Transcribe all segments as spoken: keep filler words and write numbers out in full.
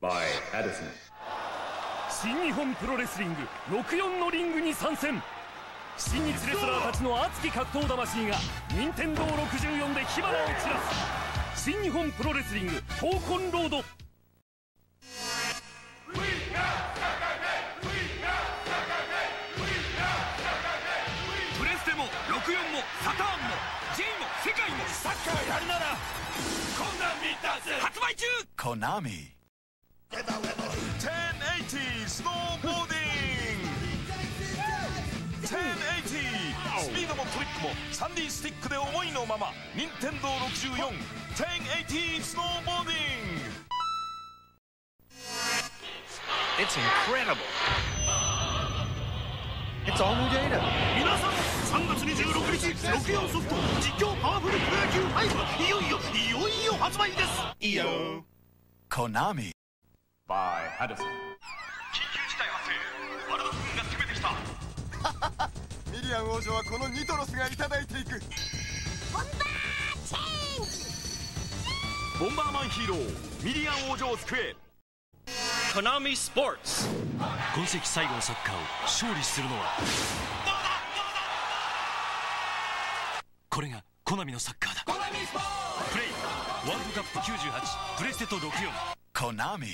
by Edison。 新日本プロレスリングろくじゅうよんのリングに参戦。新日レスラーたちの熱き格闘魂が任天堂ろくじゅうよんで火花を散らす。新日本プロレスリング闘魂ロード。プレステもろくじゅうよんもサターンも J も世界もサッカーやるならコナミだぜ。発売中。コナミせんはちじゅうスノーボーディングせんはちじゅうスピードもトリックも スリーディー スティックで思いのまま任天堂ろくじゅうよんせんはちじゅうスノーボーディング。 It's incredible. It's all new data. 皆さんさんがつにじゅうろくにちろくじゅうよんソフト実況パワフルプロ野球ファイブいよいよいよいよ発売です。いいよコナミby Edison。 緊急事態発生。ワルド軍が攻めてきた。ミリアン王女はこのニトロスがいただいていく。ボンバーチェンジ。ボンバーマンヒーローミリアン王女を救え。コナミスポーツ。今世紀最後のサッカーを勝利するのはこれがコナミのサッカーだ。コナミスポーツプレイワールドカップきゅうじゅうはちプレステとろくじゅうよん。コナミ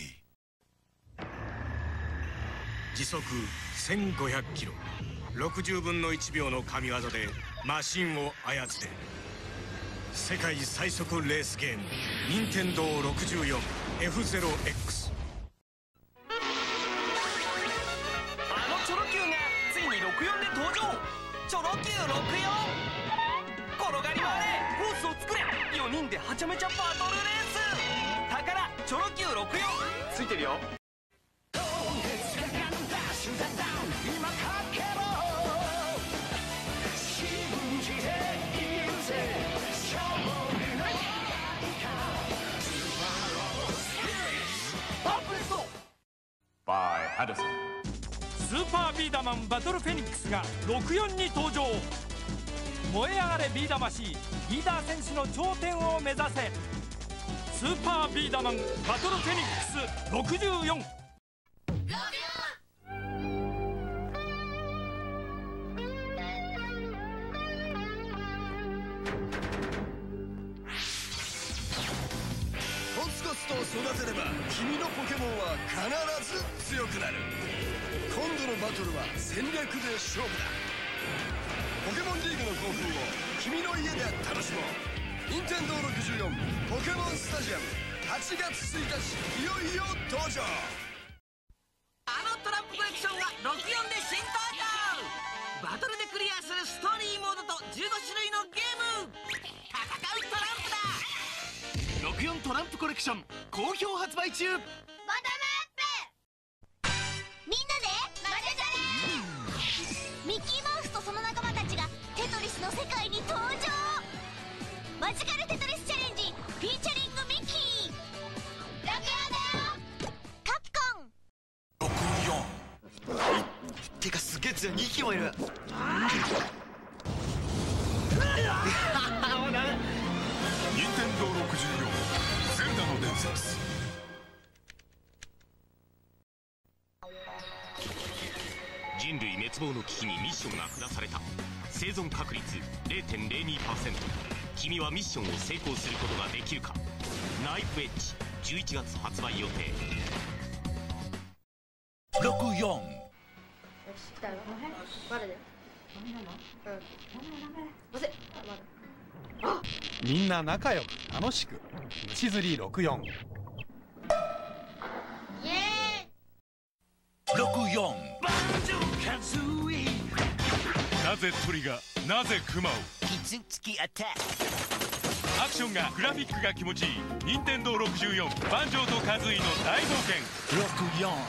時速せんごひゃくキロろくじゅうぶんのいちびょうの神業でマシンを操れる世界最速レースゲーム任天堂ろくじゅうよん エフゼロエックス。 あのチョロ Q がついにろくじゅうよんで登場。チョロ Qろくじゅうよん 転がり回れコースを作れ。よにんではちゃめちゃバトルレース。宝チョロ Qろくじゅうよんついてるよ。スーパービーダマンバトルフェニックスがろくじゅうよんに登場。燃え上がれビー魂リーダー選手の頂点を目指せ。スーパービーダマンバトルフェニックスろくじゅうよん。コツコツと育てれば君のポケモンは必ず強くなる。今度のバトルは戦略で勝負だ。ポケモンリーグの興奮を君の家で楽しもう。任天堂ろくじゅうよんポケモンスタジアムはちがつついたちいよいよ登場。あのトランプコレクションがろくじゅうよんで新登場。バトルでクリアするストーリーモードとじゅうごしゅるいのゲーム。戦うトランプだ。ろくじゅうよんトランプコレクション好評発売中。ボトムアップ。みんなでマジャレ。ミッキーマウスとその仲間たちがテトリスの世界に登場。マジカルテトリスチャレンジフィーチャリングミッキー。ろくじゅうよんだよカプコン。ろくじゅうよんてかすげえ強いにひきもいる。任天堂ろくじゅうよんゼルダの伝説。人類滅亡の危機にミッションが下された。生存確率 ゼロてんゼロにパーセント。 君はミッションを成功することができるか。ナイフエッジじゅういちがつ発売予定。ろくじゅうよん。よし来たよ。まだだよ。 みんな仲良く楽しく虫釣りろくじゅうよん。 イエーイ。 ろくじゅうよん。 なぜ鳥がなぜクマを。 傷つきアタック。 アクションがグラフィックが気持ちいい任天堂ろくじゅうよんバンジョーとカズイの大冒険。 ろくじゅうよん。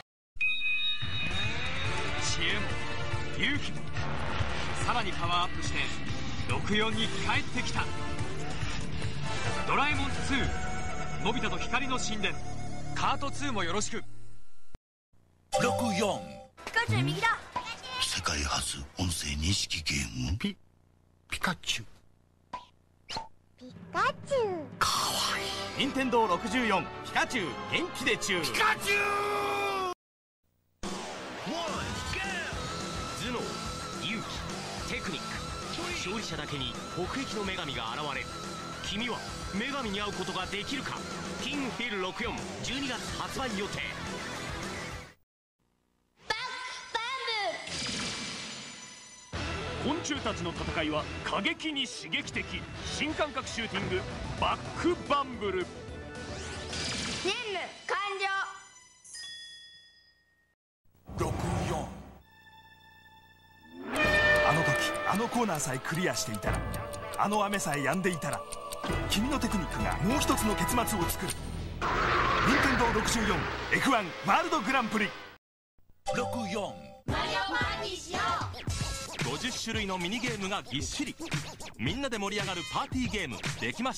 知恵も勇気もさらにパワーアップしてろくじゅうよんに帰ってきた。ドラえもんツーのび太と光の神殿カートツーもよろしく。 ろくじゅうよん。 ピカチュウ右だ。 世界初音声認識ゲームピピカチュウ。 ピカチュウ。 かわいい。 任天堂ろくじゅうよんピカチュウ元気でチュウ。 ピカチュウ。 頭脳、勇気、テクニック、勝利者だけに北壁の女神が現れる。君は女神に会うことができるか。キングフィルろくじゅうよん、じゅうにがつ発売予定。昆虫たちの戦いは過激に刺激的。新感覚シューティングバックバンブル。 任務完了。 ろくじゅうよん。 あの時あのコーナーさえクリアしていたら、あの雨さえ止んでいたら、君のテクニックがもう一つの結末を作る。任天堂ろくじゅうよん エフワン ワールドグランプリ。 ろくじゅうよん。 マリオパーティーしよう。 ごじゅっしゅるいのミニゲームがぎっしり。みんなで盛り上がるパーティーゲームできました。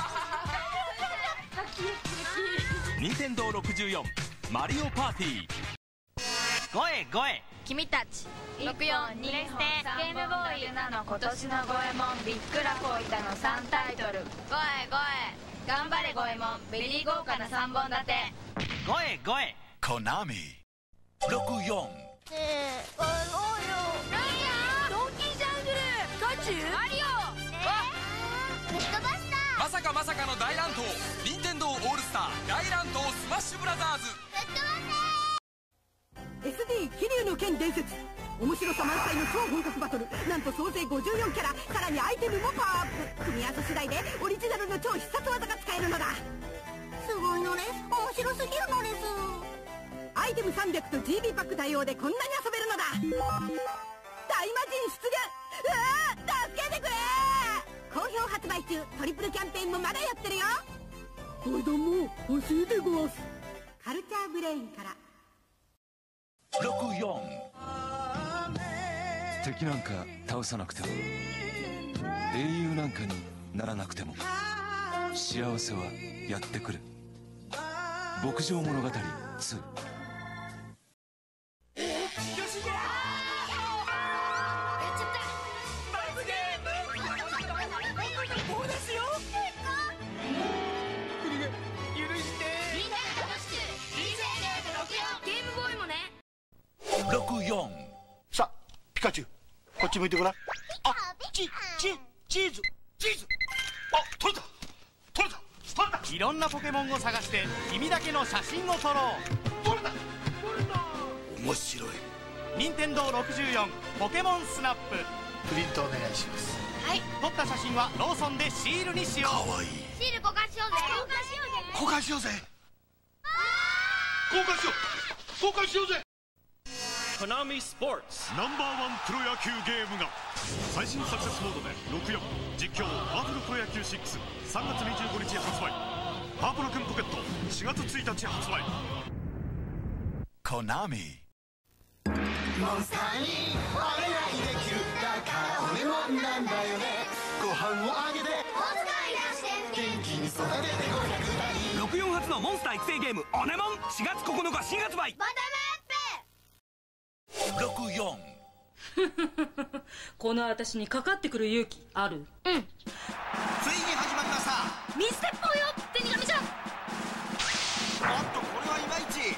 任天堂ろくじゅうよんマリオパーティー。 ごえごえ。 君たちろくよんにレステゲームボーイなの今年のゴエモンビックラポイタのさんタイトル。ごえごえ頑張れゴエモンベリー豪華なさんぼん立て。 ごえごえ。 コナミ。ろくじゅうよん。 ねえ帰ろうよ。 なんやドンキージャングルピカチュウマリオ。 ぶっ飛ばした。 まさかまさかの大乱闘。任天堂オールスター大乱闘スマッシュブラザーズ。 ぶっ飛ばせ。 エスディー 桐生の剣伝説。面白さ満載の超本格バトル。なんと総勢ごじゅうよんキャラ、さらにアイテムもパワーアップ。組み合わせ次第でオリジナルの超必殺技が使えるのだ。 すごいのです。面白すぎるのです。 アイテムさんびゃくと ジービー パック対応でこんなに遊べるのだ。大魔神出現。うわー助けてくれ。好評発売中。トリプルキャンペーンもまだやってるよ。階段も欲しいでごわす。カルチャーブレインから。 ろくじゅうよん。 敵なんか倒さなくても、英雄なんかにならなくても、幸せはやってくる。牧場物語ツー。 ろくじゅうよん。さあピカチュウこっち向いてごらん。あチチチーズチーズ。あ取れた取れた取れた。 いろんなポケモンを探して君だけの写真を撮ろう。 取れた取れた。面白い。 任天堂ろくじゅうよんポケモンスナップ。 プリントお願いします。 はい撮った写真はローソンでシールにしよかう。 わいい。 シール交換しようぜ。交換しようぜ。 交換しようぜ。交換しよう交換しようぜ。 コナミスポーツ。 ナンバーワンプロ野球ゲームが最新サクセスモードでろくじゅうよん実況バトルプロ野球ろくさんがつにじゅうごにち発売。パープルくんポケットしがつついたち発売。 コナミ。 モンスターに会えないできる。だから俺もなんだよね。ご飯をあげてお使い出して元気に育ててごひゃくだい。 ろくじゅうよん発のモンスター育成ゲームオネモンしがつここのか新発売。 バタろくじゅうよん。 この私にかかってくる勇気ある？うん。 ついに始まりました。 ミステッポーよゼニガミちゃん。 おっとこれはいまいち。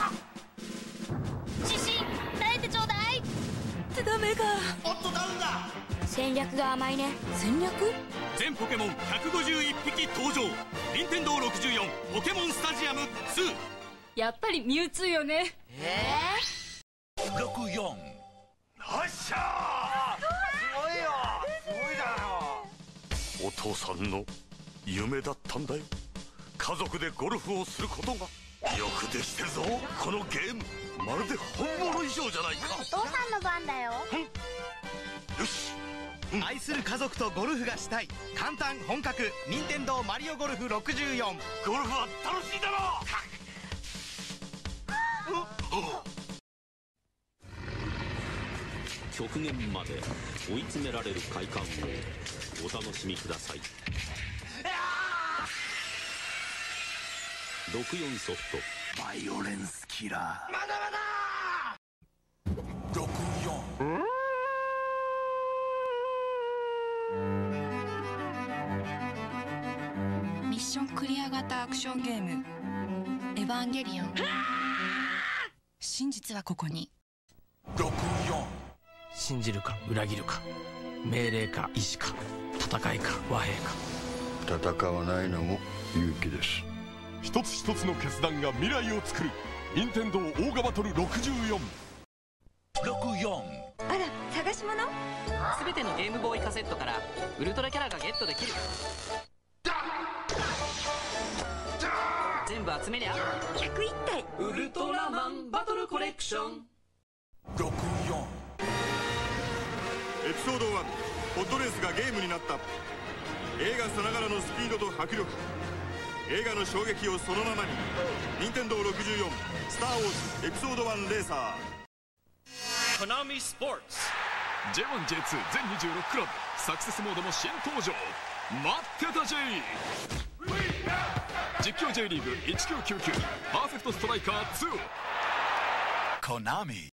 自信耐えてちょうだい。ってダメか。 おっとダウンだ。 戦略が甘いね。戦略？ 全ポケモンひゃくごじゅういっぴき登場。任天堂ろくじゅうよんポケモンスタジアムツー。 やっぱりミュウツーよね。 ろくじゅうよん。 よっしゃー。すごいよすごいだよ。お父さんの夢だったんだよ。家族でゴルフをすることが。よくできてるぞこのゲーム。まるで本物以上じゃないか。 お父さんの番だよ。 よし。 愛する家族とゴルフがしたい。簡単本格任天堂マリオゴルフろくじゅうよん。 ゴルフは楽しいだろ極限まで追い詰められる快感をお楽しみください。ろくじゅうよんソフトバイオレンスキラー。まだまだ。ろくじゅうよん。 型アクションゲーム「エヴァンゲリオン」。真実はここに。 ろくよん。 信じるか裏切るか、命令か意志か、戦いか和平か。 戦わないのも勇気です。 一つ一つの決断が未来を作る。任天堂オーガバトルろくじゅうよん。 ろくよん。 あら、探し物？ すべてのゲームボーイカセットからウルトラキャラがゲットできる。全部集めりゃひゃくいったいウルトラマンバトルコレクション。 ろくよん。 エピソードワン、ポッドレースがゲームになった。映画さながらのスピードと迫力、映画の衝撃をそのままに。任天堂ろくじゅうよんスター・ウォーズエピソードワンレーサー。 コナミスポーツジェイワンジェイツー 全にじゅうろくクラブサクセスモードも新登場。待ってた J。 実況 J リーグせんきゅうひゃくきゅうじゅうきゅうパーフェクトストライカーツー。 コナミ。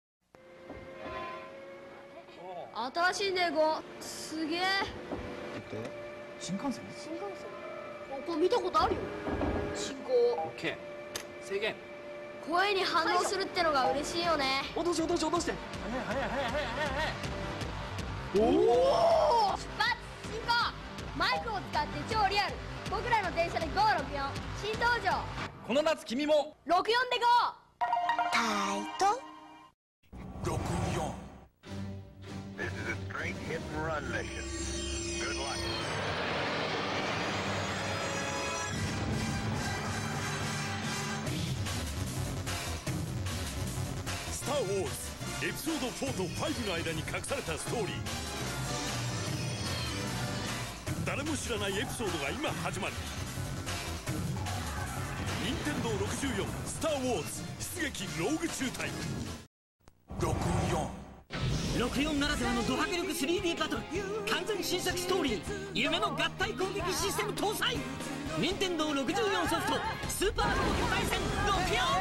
新しいネゴすげえ。 新幹線？ 新幹線ここ見たことあるよ。信号 OK。 制限。 声に反応するってのが嬉しいよね。 落として落として落として。 早い早い早い早い早い。おお、出発進行。マイクを使って超リアル。僕らの電車でごーろくよん新登場。 この夏君もろくよんでゴー。タイトろくよん。 スター・ウォーズエピソードフォーとファイブの間に隠されたストーリー。誰も知らないエピソードが今始まる。任天堂ろくじゅうよんスター・ウォーズ出撃ローグ中隊。 ろくよん。 ろくよんならではのド迫力 スリーディー バトル、完全新作ストーリー、夢の合体攻撃システム搭載。任天堂ろくじゅうよんソフトスーパーロボット対戦ろくよ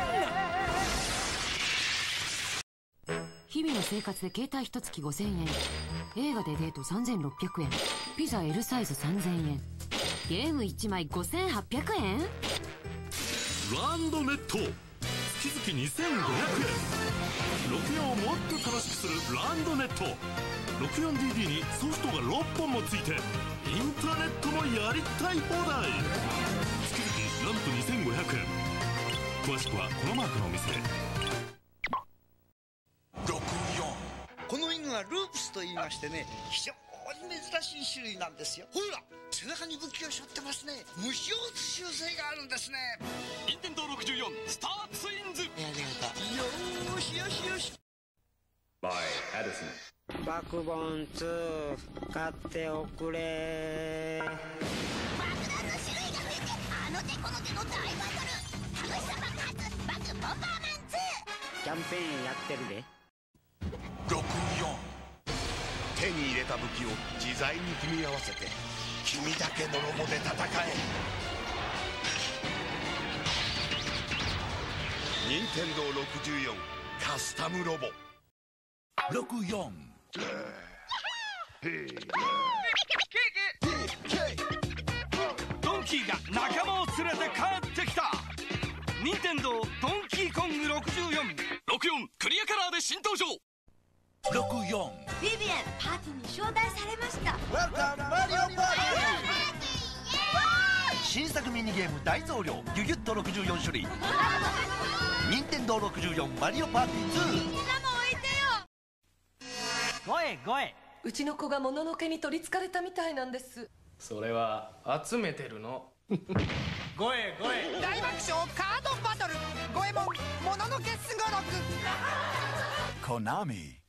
ん。 日々の生活で携帯一月ごせんえん、映画でデートさんぜんろっぴゃくえん、ピザ L サイズさんぜんえん、ゲームいちまいごせんはっぴゃくえん。 ランドネット月々にせんごひゃくえん。ろくよんをもっと楽しくするランドネット。 ろくよんディーディー にソフトがろっぽんもついてインターネットもやりたい放題。月々なんとにせんごひゃくえん。詳しくはこのマークのお店で。 ろくよん。 この犬はループスと言いましてね、非常に珍しい種類なんですよ。ほら、背中に武器を背負ってますね。無使用習性があるんですね。 任天堂ろくじゅうよんスターツインズ。 やりがた。よーしよしよし。 バイエディソン。 バクボンツー買っておくれ。 爆弾の種類が増えてあの手この手の大バトル。楽しさ爆発バクボンバーマンツー。 キャンペーンやってるで。 ろくよん。 手に入れた武器を自在に組み合わせて君だけのロボで戦え。任天堂ろくじゅうよんカスタムロボ。 ろくよん。 ドンキーが仲間を連れて帰ってきた。任天堂ドンキーコングろくじゅうよん。ろくよんクリアカラーで新登場。 ろくよん。 ビビアンパーティーに招待されました。 ウェルカムマリオパーティー。新作ミニゲーム大増量ギュギュッとろくじゅうよん種類。任天堂ろくじゅうよんマリオパーティーツー。 みんなも置いてよ。 声声。 うちの子がもののけに取りつかれたみたいなんです。 それは集めてるの。 声声。 大爆笑カードバトル五右衛門もののけすごろく。 コナミ。